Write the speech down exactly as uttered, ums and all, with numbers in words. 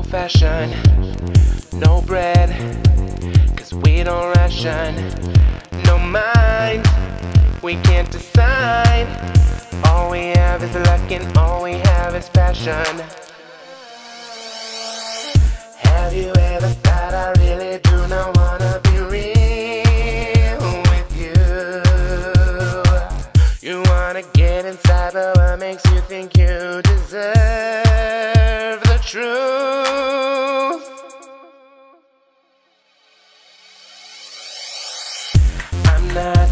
fashion, no bread, cause we don't ration. No mind, we can't decide. All we have is luck and all we have is passion. Have you ever thought I really do not wanna be real with you? You wanna get inside, but what makes you think you deserve the truth? I'm not